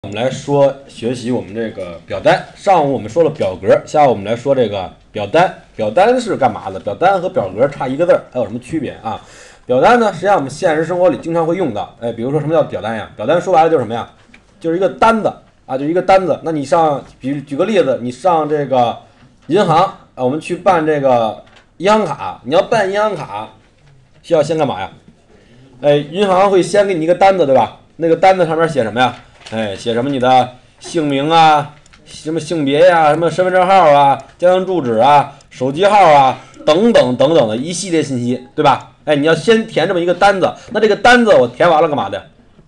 我们来说学习我们这个表单。上午我们说了表格，下午我们来说这个表单。表单是干嘛的？表单和表格差一个字儿，还有什么区别啊？表单呢，实际上我们现实生活里经常会用到。比如说什么叫表单呀？表单说白了就是什么呀？就是一个单子啊，就是一个单子。那你上，举个例子，你上这个银行啊，我们去办这个银行卡，你要办银行卡，需要先干嘛呀？银行会先给你一个单子，对吧？那个单子上面写什么呀？写什么你的姓名啊，什么性别呀，什么身份证号啊，家庭住址啊，手机号啊，等等等等的一系列信息，对吧？你要先填这么一个单子，那这个单子我填完了干嘛的？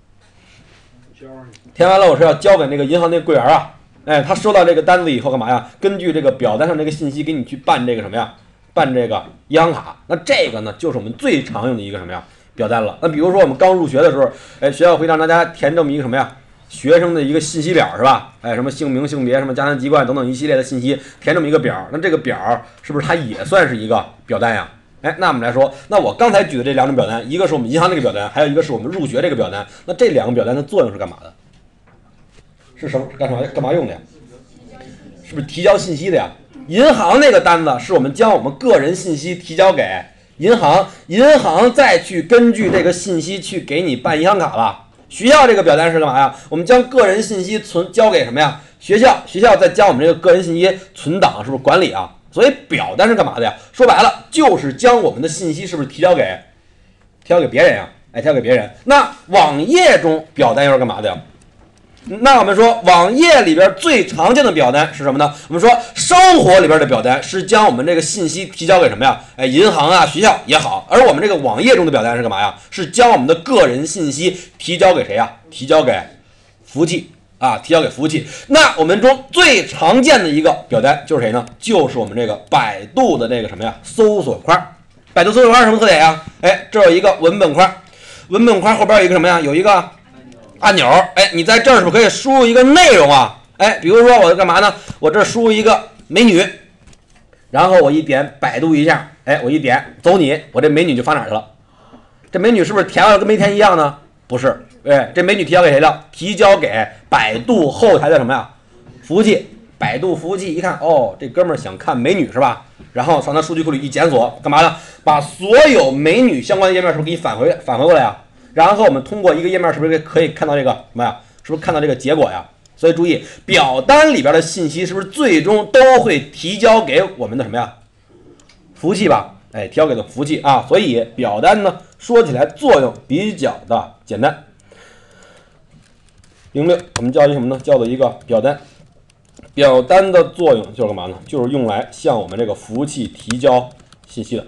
填完了我是要交给那个银行那个柜员啊，他收到这个单子以后干嘛呀？根据这个表单上这个信息给你去办这个什么呀？办这个银行卡。那这个呢，就是我们最常用的一个什么呀？表单了。那比如说我们刚入学的时候，学校会让大家填这么一个什么呀？学生的一个信息表是吧？什么姓名、性别、什么家庭籍贯等等一系列的信息，填这么一个表。那这个表是不是它也算是一个表单呀？那我们来说，那我刚才举的这两种表单，一个是我们银行这个表单，还有一个是我们入学这个表单。那这两个表单的作用是干嘛的？是什么？干嘛用的呀？是不是提交信息的呀？银行那个单子是我们将我们个人信息提交给银行，银行再去根据这个信息去给你办银行卡了。学校这个表单是干嘛呀？我们将个人信息交给什么呀？学校再将我们这个个人信息存档，是不是管理啊？所以表单是干嘛的呀？说白了就是将我们的信息是不是提交给别人呀？提交给别人。那网页中表单又是干嘛的呀？那我们说网页里边最常见的表单是什么呢？我们说生活里边的表单是将我们这个信息提交给什么呀？银行啊，学校也好。而我们这个网页中的表单是干嘛呀？是将我们的个人信息提交给谁呀？提交给服务器啊，提交给服务器。那我们中最常见的一个表单就是谁呢？就是我们这个百度的这个什么呀？搜索框。百度搜索框什么特点呀？这有一个文本框，文本框后边有一个什么呀？有一个按钮，你在这儿是不是可以输入一个内容啊？比如说我干嘛呢？我这输入一个美女，然后我一点百度一下，我一点走你，我这美女就发哪儿去了？这美女是不是填了跟没填一样呢？不是，这美女提交给谁了？提交给百度后台的什么呀？服务器。百度服务器一看，这哥们儿想看美女是吧？然后上他数据库里一检索，干嘛呢？把所有美女相关的页面是不是给你返回过来呀？然后我们通过一个页面是不是可以看到这个什么呀？是不是看到这个结果呀？所以注意，表单里边的信息是不是最终都会提交给我们的什么呀？服务器吧？提交给的服务器啊。所以表单呢，说起来作用比较的简单。06，我们叫一什么呢？叫做一个表单。表单的作用就是干嘛呢？就是用来向我们这个服务器提交信息的。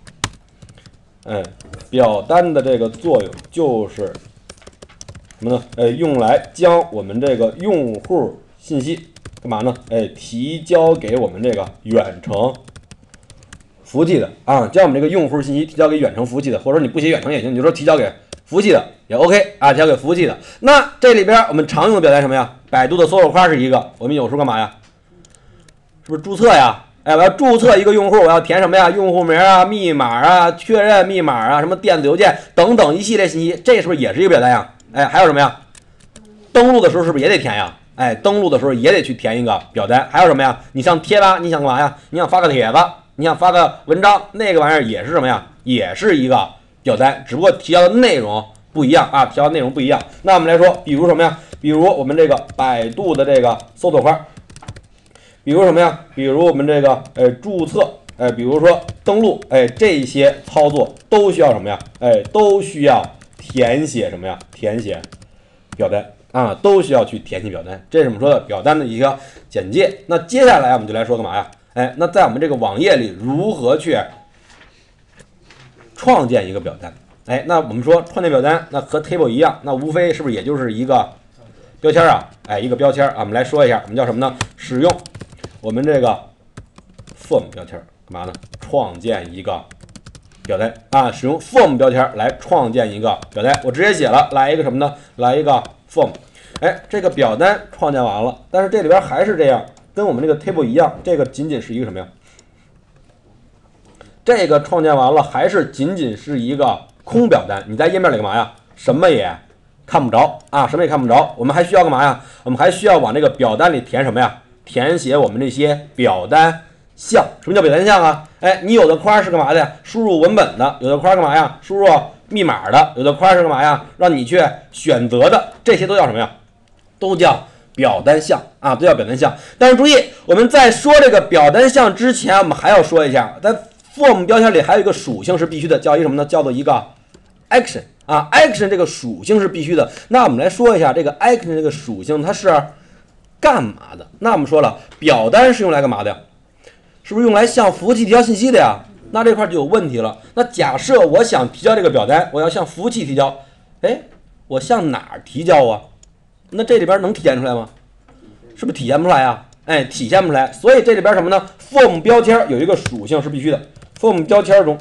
表单的这个作用就是什么呢？用来将我们这个用户信息干嘛呢？提交给我们这个远程服务器的啊，将我们这个用户信息提交给远程服务器的，或者说你不写远程也行，你就说提交给服务器的也 OK 啊，提交给服务器的。那这里边我们常用的表单什么呀？百度的搜索框是一个，我们有时候干嘛呀？是不是注册呀？我要注册一个用户，我要填什么呀？用户名啊、密码啊、确认密码啊、什么电子邮件等等一系列信息，这是不是也是一个表单呀？还有什么呀？登录的时候是不是也得填呀？登录的时候也得去填一个表单。还有什么呀？你上贴吧，你想干嘛呀？你想发个帖子，你想发个文章，那个玩意儿也是什么呀？也是一个表单，只不过提交的内容不一样啊，提交的内容不一样。那我们来说，比如什么呀？比如我们这个百度的这个搜索框。比如什么呀？比如我们这个注册，比如说登录，这些操作都需要什么呀？都需要填写什么呀？填写表单啊，都需要去填写表单。这是我们说的表单的一个简介。那接下来我们就来说干嘛呀？那在我们这个网页里如何去创建一个表单？那我们说创建表单，那和 table 一样，那无非是不是也就是一个标签啊？一个标签啊，我们来说一下，我们叫什么呢？使用我们这个 form 标签干嘛呢？创建一个表单啊，使用 form 标签来创建一个表单。我直接写了，来一个什么呢？来一个 form。这个表单创建完了，但是这里边还是这样，跟我们这个 table 一样，这个仅仅是一个什么呀？这个创建完了，还是仅仅是一个空表单。你在页面里干嘛呀？什么也看不着啊，什么也看不着。我们还需要干嘛呀？我们还需要往这个表单里填什么呀？填写我们这些表单项。什么叫表单项啊？哎，你有的框是干嘛的呀？输入文本的，有的框干嘛呀？输入密码的，有的框是干嘛呀？让你去选择的，这些都叫什么呀？都叫表单项啊，都叫表单项。但是注意，我们在说这个表单项之前，我们还要说一下，在 form 标签里还有一个属性是必须的，叫一个什么呢？叫做一个 action 啊 ，action 这个属性是必须的。那我们来说一下这个 action 这个属性它是干嘛的？那我们说了，表单是用来干嘛的呀？是不是用来向服务器提交信息的呀？那这块就有问题了。那假设我想提交这个表单，我要向服务器提交，哎，我向哪儿提交啊？那这里边能体现出来吗？是不是体现不出来啊？哎，体现不出来。所以这里边什么呢 ？form 标签有一个属性是必须的 ，form 标签中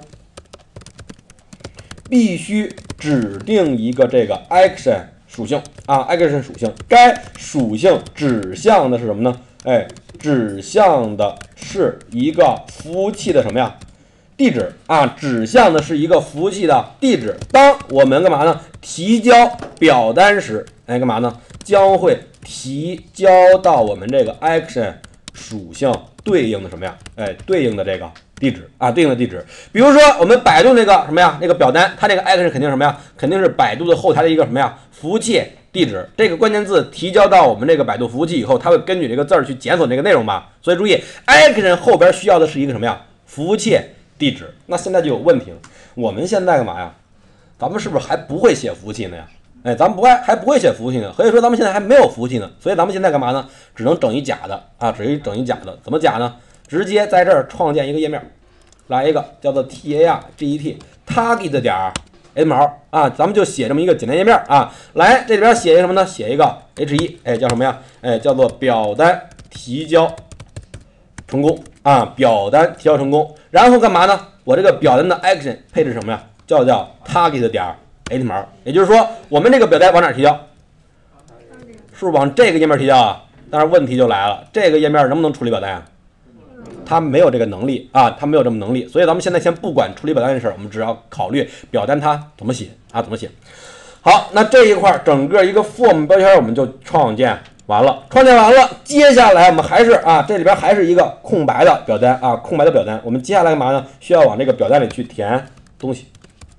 必须指定一个这个 action 属性啊 ，action 属性。该属性指向的是什么呢？哎，指向的是一个服务器的什么呀？地址啊，指向的是一个服务器的地址。当我们干嘛呢？提交表单时，哎，干嘛呢？将会提交到我们这个 action 属性对应的什么呀？哎，对应的这个地址啊，对应的地址。比如说我们百度那个什么呀，那个表单，它这个 action 肯定什么呀？肯定是百度的后台的一个什么呀？服务器地址。这个关键字提交到我们这个百度服务器以后，它会根据这个字儿去检索这个内容吧。所以注意 ，action 后边需要的是一个什么呀？服务器地址。那现在就有问题了，我们现在干嘛呀？咱们是不是还不会写服务器呢呀？哎，咱们还不会写服务器呢，所以说咱们现在还没有服务器呢，所以咱们现在干嘛呢？只能整一假的啊，整一假的，怎么假呢？直接在这儿创建一个页面，来一个叫做 target target 点 HTML 啊，咱们就写这么一个简单页面啊。来，这里边写一个什么呢？写一个 H1，哎，叫什么呀？哎，叫做表单提交成功啊，表单提交成功。然后干嘛呢？我这个表单的 action 配置什么呀？叫 target 点HTML， 也就是说，我们这个表单往哪提交？是不是往这个页面提交啊？但是问题就来了，这个页面能不能处理表单啊？它没有这个能力啊，它没有这么能力，所以咱们现在先不管处理表单的事儿，我们只要考虑表单它怎么写啊，怎么写。好，那这一块整个一个 form 标签我们就创建完了，接下来我们还是啊，这里边还是一个空白的表单啊，空白的表单，我们接下来干嘛呢？需要往这个表单里去填东西。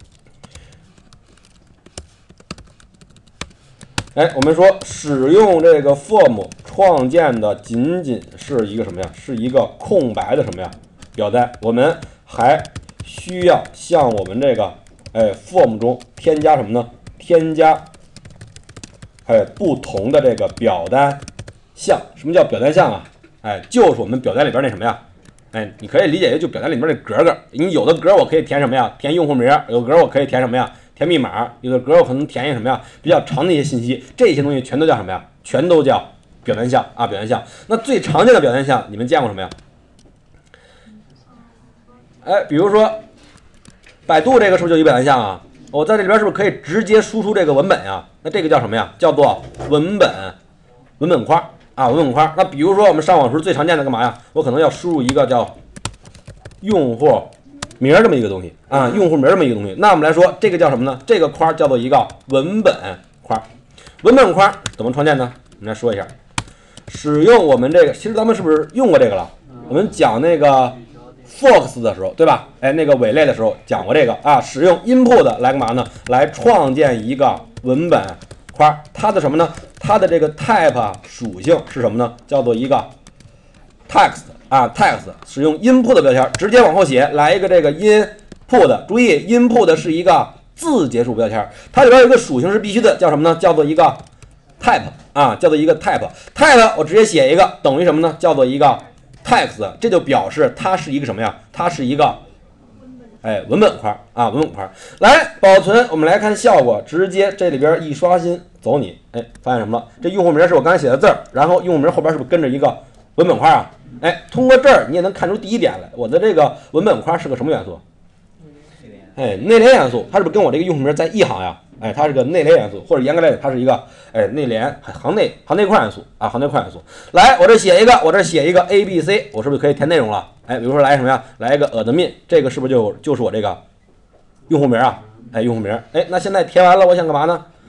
哎，我们说使用这个 form 创建的仅仅是一个什么呀？是一个空白的什么呀？表单。我们还需要向我们这个form 中添加什么呢？添加不同的这个表单项。什么叫表单项啊？哎，就是我们表单里边那什么呀？哎，你可以理解为就表单里面那格格。你有的格我可以填什么呀？填用户名。有的格我可以填什么呀？填密码。有的格我可能填一个什么呀？比较长的一些信息。这些东西全都叫什么呀？全都叫表单项啊，表单项。那最常见的表单项，你们见过什么呀？哎，比如说百度这个是不是就一表单项啊？我在这里边是不是可以直接输出这个文本呀？那这个叫什么呀？叫做文本框啊，文本框。那比如说我们上网时最常见的干嘛呀？我可能要输入一个叫用户名这么一个东西啊，用户名这么一个东西。那我们来说，这个叫什么呢？这个框叫做一个文本框。文本框怎么创建呢？我们来说一下，使用我们这个，其实咱们是不是用过这个了？我们讲那个 Fox 的时候，对吧？哎，那个伪类的时候讲过这个啊，使用 input 来干嘛呢？来创建一个文本框。它的什么呢？它的这个 type 属性是什么呢？叫做一个 text 啊 ，text 使用 input 标签，直接往后写，来一个这个 input。注意 input 是一个字节数标签，它里边有一个属性是必须的，叫什么呢？叫做一个 type 啊，叫做一个 type。type 我直接写一个等于什么呢？叫做一个 text， 这就表示它是一个什么呀？它是一个文本框啊，文本框。来保存，我们来看效果，直接这里边一刷新，走你，哎，发现什么了？这用户名是我刚才写的字儿，然后用户名后边是不是跟着一个文本框啊？哎，通过这儿你也能看出第一点来，我的这个文本框是个什么元素？哎，内联元素，它是不是跟我这个用户名在一行呀？哎，它是个内联元素，或者严格来讲，它是一个内联行内框元素啊，行内框元素。来，我这写一个 A B C， 我是不是可以填内容了？哎，比如说来什么呀？来一个 admin， 这个是不是就是我这个用户名啊？哎，用户名。哎，那现在填完了，我想干嘛呢？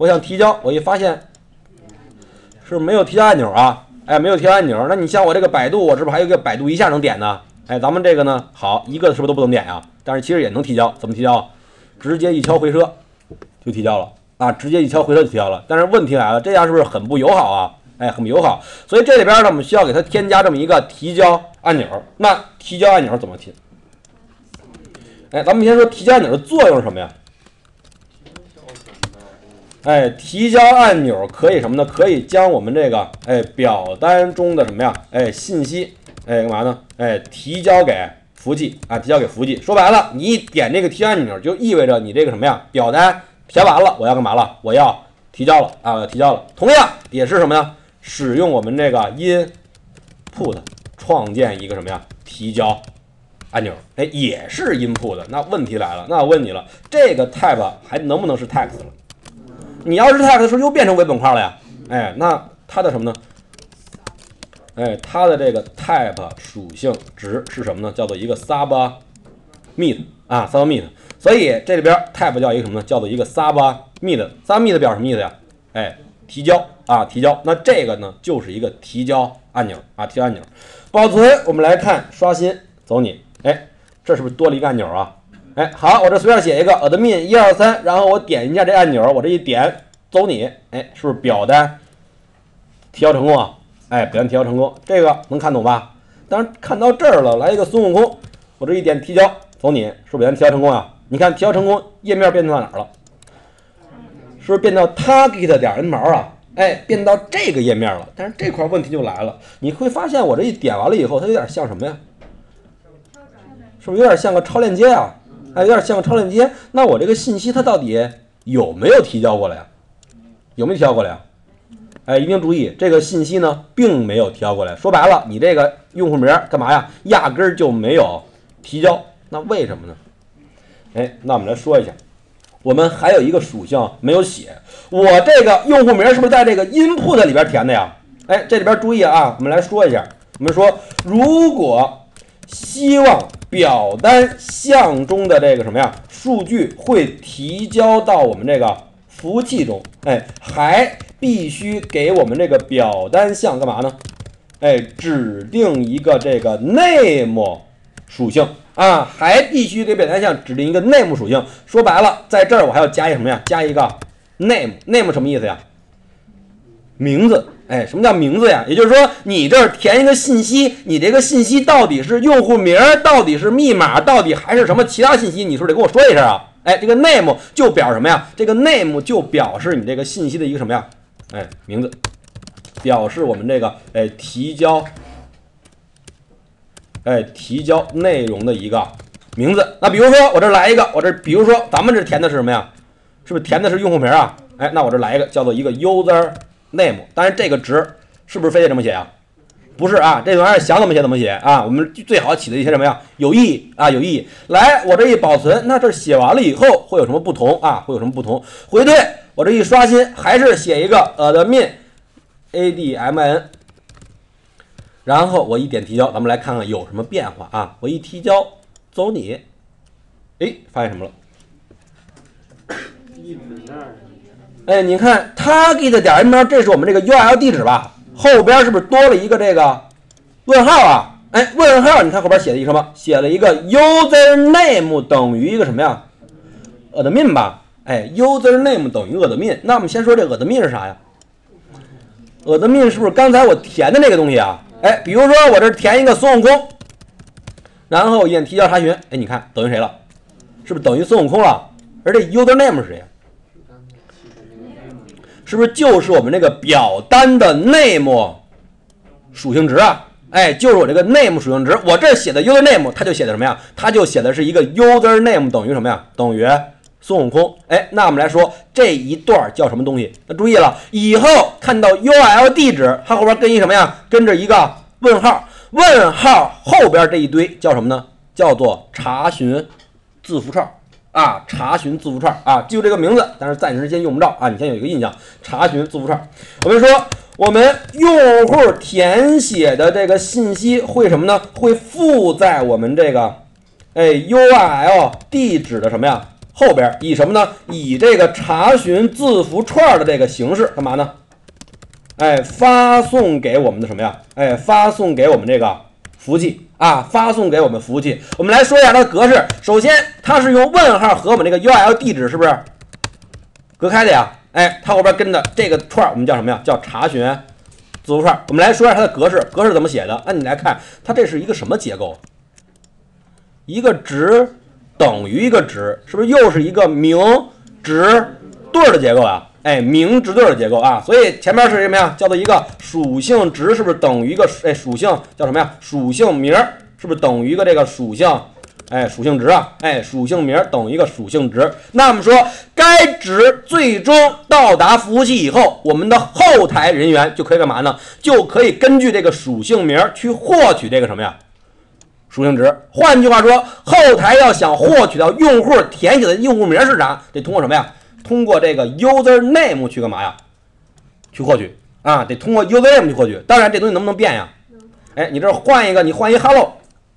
我想提交，我一发现是没有提交按钮啊，哎，没有提交按钮。那你像我这个百度，我是不是还有一个百度一下能点呢？哎，咱们这个呢，好，一个是不是都不能点呀？但是其实也能提交，怎么提交？直接一敲回车就提交了啊，直接一敲回车就提交了。但是问题来了，这样是不是很不友好啊？哎，很不友好。所以这里边呢，我们需要给它添加这么一个提交按钮。那提交按钮怎么提？哎，咱们先说提交按钮的作用是什么呀？哎，提交按钮可以什么呢？可以将我们这个表单中的什么呀？信息干嘛呢？提交给服务器啊，提交给服务器。说白了，你一点这个提交按钮，就意味着你这个什么呀？表单填完了，我要干嘛了？我要提交了啊，我要提交了。同样也是什么呀？使用我们这个 input 创建一个什么呀？提交按钮，哎，也是 input 的。那问题来了，那我问你了，这个 tab 还能不能是 text 了？你要是 text 是不是又变成为本块了呀？哎，那它的什么呢？哎，它的这个 type 属性值是什么呢？叫做一个 submit 啊 ，submit。所以这里边 type 叫一个什么呢？叫做一个 submit。submit 表示什么意思呀？哎，提交啊，提交。那这个呢，就是一个提交按钮啊，提交按钮。保存，我们来看刷新，走你。哎，这是不是多了一个按钮啊？哎，好，我这随便写一个 admin 123，然后我点一下这按钮，我这一点走你，哎，是不是表单提交成功啊？哎，表单提交成功，这个能看懂吧？当然看到这儿了，来一个孙悟空，我这一点提交走你，是不是表单提交成功啊？你看提交成功，页面变到哪儿了？是不是变到 target 点 n 毛啊？哎，变到这个页面了。但是这块问题就来了，你会发现我这一点完了以后，它有点像什么呀？是不是有点像个超链接啊？哎，有点像个超链接。那我这个信息它到底有没有提交过来呀？有没有提交过来呀？哎，一定注意，这个信息呢并没有提交过来。说白了，你这个用户名干嘛呀？压根儿就没有提交。那为什么呢？哎，那我们来说一下，我们还有一个属性没有写。我这个用户名是不是在这个 input 里边填的呀？哎，这里边注意啊，我们来说一下。我们说，如果希望表单项中的这个什么呀数据会提交到我们这个服务器中，哎，还必须给我们这个表单项干嘛呢？哎，指定一个这个 name 属性啊，还必须给表单项指定一个 name 属性。说白了，在这儿我还要加一个什么呀？加一个 name 什么意思呀？名字。哎，什么叫名字呀？也就是说，你这儿填一个信息，你这个信息到底是用户名，到底是密码，到底还是什么其他信息？你是不是得跟我说一声啊？哎，这个 name 就表示什么呀？这个 name 就表示你这个信息的一个什么呀？哎，名字，表示我们这个提交内容的一个名字。那比如说我这来一个，我这比如说咱们这填的是什么呀？是不是填的是用户名啊？哎，那我这来一个叫做一个 user name， 当然这个值是不是非得这么写啊？不是啊，这玩意儿想怎么写怎么写啊。我们最好起的一些什么呀？有意义啊，有意义。来，我这一保存，那这写完了以后会有什么不同啊？会有什么不同？回退，我这一刷新，还是写一个admin admin， 然后我一点提交，咱们来看看有什么变化啊？我一提交，走你，哎，发现什么了？哎，你看 target 点 n 这是我们这个 URL 地址吧？后边是不是多了一个这个问号啊？哎，问号，你看后边写了一个什么？写了一个 user name 等于一个什么呀 ？admin 吧？哎 ，user name 等于 admin。那我们先说这 admin 是啥呀 ？admin 是不是刚才我填的那个东西啊？哎，比如说我这填一个孙悟空，然后一键提交查询，哎，你看等于谁了？是不是等于孙悟空了？而这 user name 是谁呀？是不是就是我们这个表单的 name 属性值啊？哎，就是我这个 name 属性值。我这写的 user name， 它就写的什么呀？它就写的是一个 user name 等于什么呀？等于孙悟空。哎，那我们来说这一段叫什么东西？那注意了，以后看到 URL 地址，它后边跟一什么呀？跟着一个问号。问号后边这一堆叫什么呢？叫做查询字符串。啊，查询字符串啊，记住这个名字，但是暂时先用不着啊，你先有一个印象。查询字符串，我们说我们用户填写的这个信息会什么呢？会附在我们这个URL 地址的什么呀？ 后边以什么呢？以这个查询字符串的这个形式干嘛呢？发送给我们的什么呀？发送给我们这个服务器啊，发送给我们服务器。我们来说一下它的格式。首先，它是用问号和我们这个 URL 地址是不是隔开的呀？它后边跟的这个串我们叫什么呀？叫查询字符串。我们来说一下它的格式，格式怎么写的？那你来看，它这是一个什么结构？一个值等于一个值，是不是又是一个名值对的结构啊？名值对的结构啊，所以前面是什么呀？叫做一个属性值，是不是等于一个属性叫什么呀？属性名是不是等于一个这个属性？属性值啊，属性名等于一个属性值。那么说，该值最终到达服务器以后，我们的后台人员就可以干嘛呢？就可以根据这个属性名去获取这个什么呀？属性值。换句话说，后台要想获取到用户填写的用户名是啥，得通过什么呀？通过这个 user name 去干嘛呀？去获取啊，得通过 user name 去获取。当然，这东西能不能变呀？你这换一个，你换一 hello，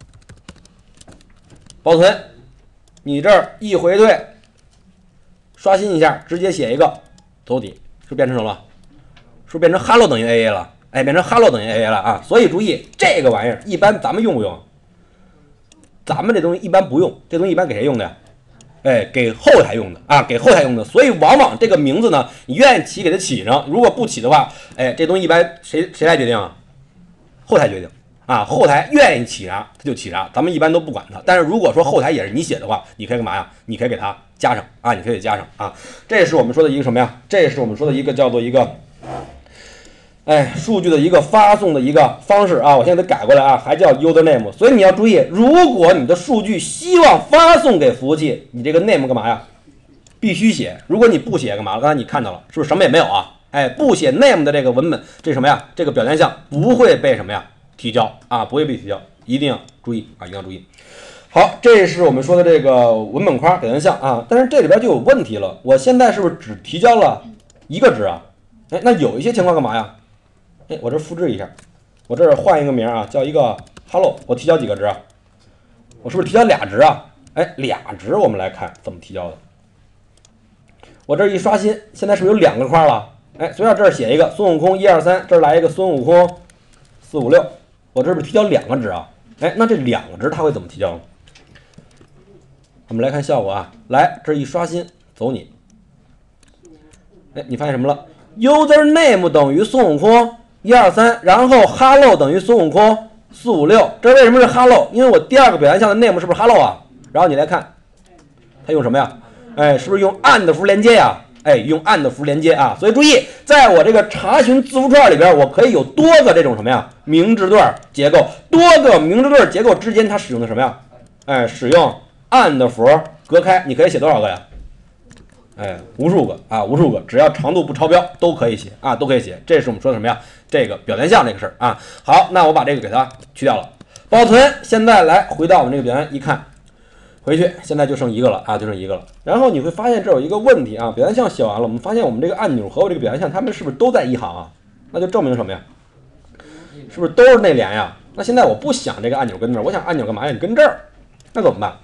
保存，你这儿一回退，刷新一下，直接写一个走底，是变成什么了？是变成 hello 等于 AA 了？变成 hello 等于 AA 了啊！所以注意这个玩意儿，一般咱们用不用？咱们这东西一般不用，这东西一般给谁用的呀？给后台用的啊，给后台用的。所以往往这个名字呢，你愿意起给它起上，如果不起的话，这东西一般谁来决定啊？后台决定啊，后台愿意起啥它就起啥，咱们一般都不管它。但是如果说后台也是你写的话，你可以干嘛呀？你可以给它加上啊，你可以加上啊。这是我们说的一个什么呀？这是我们说的一个叫做一个。数据的一个发送的一个方式啊，我现在得改过来啊，还叫 user name。所以你要注意，如果你的数据希望发送给服务器，你这个 name 干嘛呀？必须写。如果你不写干嘛？刚才你看到了，是不是什么也没有啊？不写 name 的这个文本，这什么呀？这个表单项不会被什么呀？提交啊，不会被提交，一定要注意啊，一定要注意。好，这是我们说的这个文本框表单项啊，但是这里边就有问题了，我现在是不是只提交了一个值啊？那有一些情况干嘛呀？我这复制一下，我这儿换一个名啊，叫一个 hello， 我提交几个值啊？我是不是提交俩值啊？俩值，我们来看怎么提交的。我这一刷新，现在是不是有2个框了？所以这儿写一个孙悟空123，这儿来一个孙悟空456，我这是不是提交2个值啊？那这2个值它会怎么提交呢？我们来看效果啊，来这一刷新，走你。你发现什么了 ？user name 等于孙悟空123，然后 hello 等于孙悟空456，这为什么是 hello？ 因为我第二个表单项的 name 是不是 hello 啊？然后你来看，它用什么呀？是不是用 and 符连接呀？用 and 符连接啊。所以注意，在我这个查询字符串里边，我可以有多个这种什么呀？明值段结构，多个明值段结构之间它使用的什么呀？使用 and 符隔开，你可以写多少个呀？无数个啊，无数个，只要长度不超标都可以写啊，都可以写。这是我们说的什么呀？这个表单项这个事儿啊。好，那我把这个给它去掉了，保存。现在来回到我们这个表单一看，回去现在就剩一个了啊，就剩一个了。然后你会发现这有一个问题啊，表单项写完了，我们发现我们这个按钮和我这个表单项它们是不是都在一行啊？那就证明什么呀？是不是都是内联呀？那现在我不想这个按钮跟这儿，我想按钮干嘛呀？你跟这儿，那怎么办？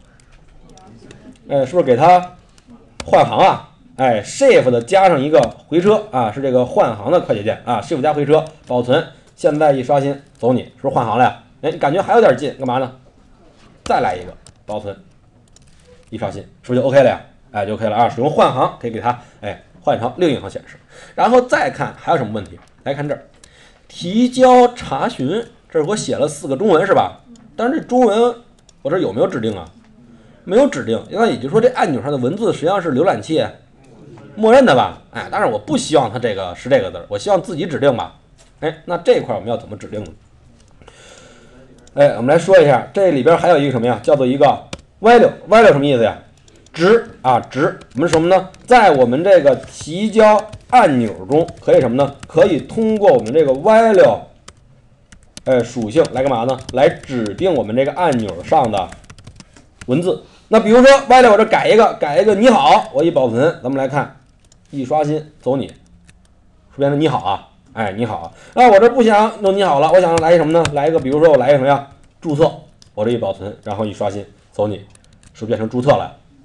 是不是给它换行啊？Shift 加上一个回车啊，是这个换行的快捷键啊 ，Shift 加回车，保存。现在一刷新，走你，是不是换行了呀？你感觉还有点近，干嘛呢？再来一个，保存，一刷新，是不是就 OK 了呀？就 OK 了啊。使用换行可以给它换成另一行显示。然后再看还有什么问题？来看这儿，提交查询，这是我写了4个中文是吧？但是这中文我这有没有指定啊？没有指定，那也就是说这按钮上的文字实际上是浏览器默认的吧？但是我不希望它这个是这个字，我希望自己指定吧。那这块我们要怎么指定呢？我们来说一下，这里边还有一个什么呀？叫做一个 value 什么意思呀？值啊，值。我们什么呢？在我们这个提交按钮中，可以什么呢？可以通过我们这个 value 属性来干嘛呢？来指定我们这个按钮上的文字。那比如说 value 我这改一个你好，我一保存，咱们来看，一刷新，走你，是变成你好啊。你好，那我这不想弄你好了，我想来一什么呢？来一个，比如说我来一个什么呀？注册，我这一保存，然后一刷新，走你，是不是变成注册了？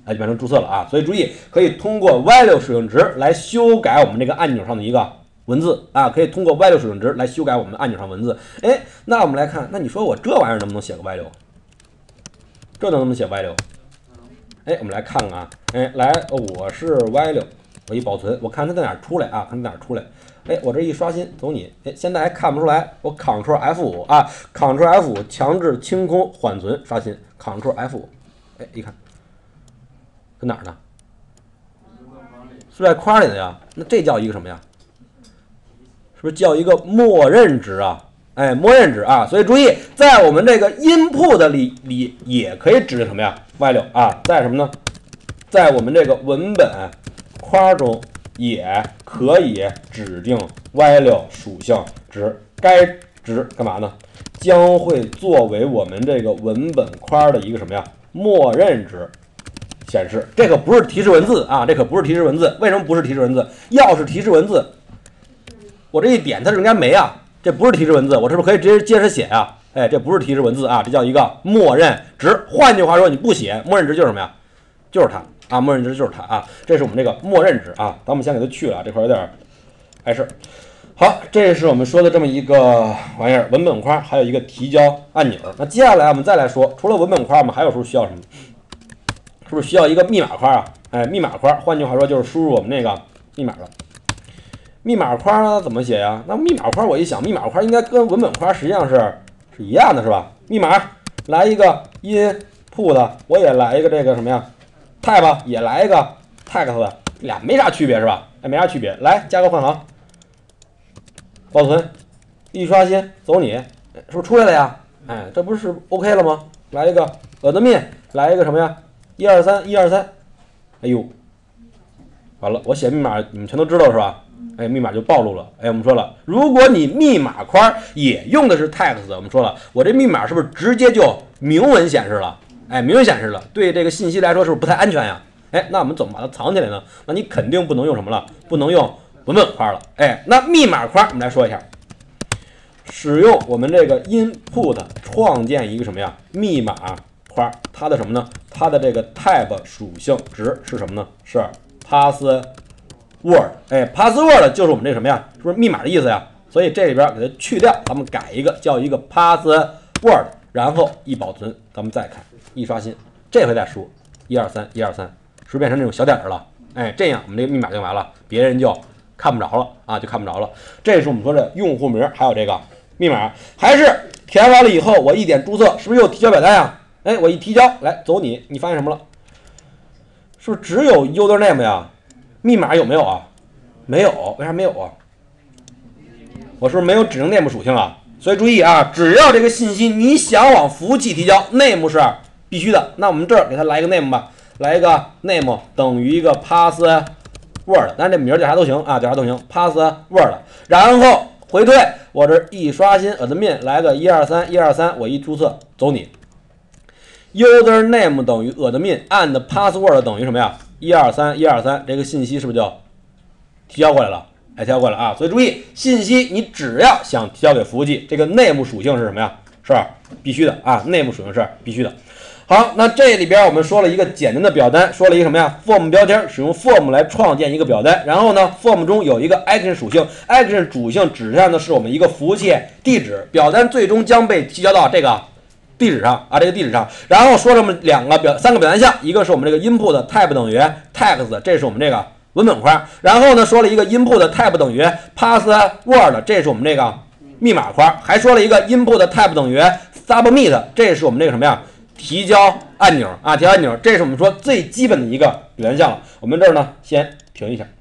就变成注册了啊。所以注意，可以通过 value 属性值来修改我们这个按钮上的一个文字啊，可以通过 value 属性值来修改我们按钮上文字。哎，那我们来看，那你说我这玩意儿能不能写个 value？ 这能不能写 value？ 哎，我们来看看啊，哎，来，我是 value， 我一保存，我看它在哪儿出来啊？看它在哪儿出来？哎，我这一刷新走你，哎，现在还看不出来，我 Ctrl F5 啊 ，Ctrl F5 强制清空缓存刷新 ，Ctrl F5， 哎，一看，在哪儿呢？是在框里的呀？那这叫一个什么呀？是不是叫一个默认值啊？哎，默认值啊，所以注意，在我们这个 input 里也可以指定什么呀 value 啊，在什么呢？在我们这个文本框中也可以指定 value 属性值，该值干嘛呢？将会作为我们这个文本框的一个什么呀？默认值显示。这可不是提示文字啊，这可不是提示文字。为什么不是提示文字？要是提示文字，我这一点它是应该没啊。这不是提示文字，我是不是可以直接接着写啊？哎，这不是提示文字啊，这叫一个默认值。换句话说，你不写，默认值就是什么呀？就是它啊，默认值就是它啊。这是我们这个默认值啊，咱们先给它去了，这块有点碍事。好，这是我们说的这么一个玩意儿，文本框，还有一个提交按钮。那接下来我们再来说，除了文本框，我们还有时候需要什么？是不是需要一个密码框啊？哎，密码框，换句话说就是输入我们那个密码了。密码框怎么写呀？那密码框我一想，密码框应该跟文本框实际上是一样的，是吧？密码来一个 input， 我也来一个这个什么呀 type， 也来一个 text， 俩没啥区别是吧？哎，没啥区别。来加个换行，保存，一刷新，走你，是不是出来了呀？哎，这不是 OK 了吗？来一个admin，来一个什么呀？123，哎呦，完了，我写密码你们全都知道是吧？哎，密码就暴露了。哎，我们说了，如果你密码框也用的是 text， 我们说了，我这密码是不是直接就明文显示了？哎，明文显示了，对这个信息来说是不是不太安全呀？哎，那我们怎么把它藏起来呢？那你肯定不能用什么了？不能用文本框了。哎，那密码框我们来说一下，使用我们这个 input 创建一个什么呀？密码框，它的什么呢？它的这个 type 属性值是什么呢？是 password， 哎 ，password 就是我们这什么呀？是不是密码的意思呀？所以这里边给它去掉，咱们改一个叫一个 password， 然后一保存，咱们再看，一刷新，这回再输123，是不是变成那种小点了？哎，这样我们这个密码就完了，别人就看不着了啊，就看不着了。这是我们说的用户名还有这个密码，还是填完了以后我一点注册，是不是又提交表单呀？哎，我一提交，来走你发现什么了？是不是只有 username 呀？密码有没有啊？没有，为啥没有啊？我是不是没有指定 name 属性啊？所以注意啊，只要这个信息你想往服务器提交 ，name 是必须的。那我们这儿给它来一个 name 吧，来一个 name 等于一个 password， 当然这名叫啥都行啊，叫啥都行 ，password， 然后回退，我这一刷新 admin 来个123，我一注册走你。username 等于 admin and password 等于什么呀？123，这个信息是不是就提交过来了？哎，提交过来啊！所以注意，信息你只要想提交给服务器，这个 name 属性是什么呀？是必须的啊 ，name 属性是必须的。好，那这里边我们说了一个简单的表单，说了一个什么呀 ？form 标签，使用 form 来创建一个表单。然后呢 ，form 中有一个 action 属性 ，action 属性指向的是我们一个服务器地址，表单最终将被提交到这个地址上啊，这个地址上。然后说这么三个表单项，一个是我们这个 input type 等于 text， 这是我们这个文本框。然后呢，说了一个 input type 等于 password， 这是我们这个密码框。还说了一个 input type 等于 submit， 这是我们这个什么呀？提交按钮啊，提交按钮，这是我们说最基本的一个表单项了。我们这儿呢，先停一下。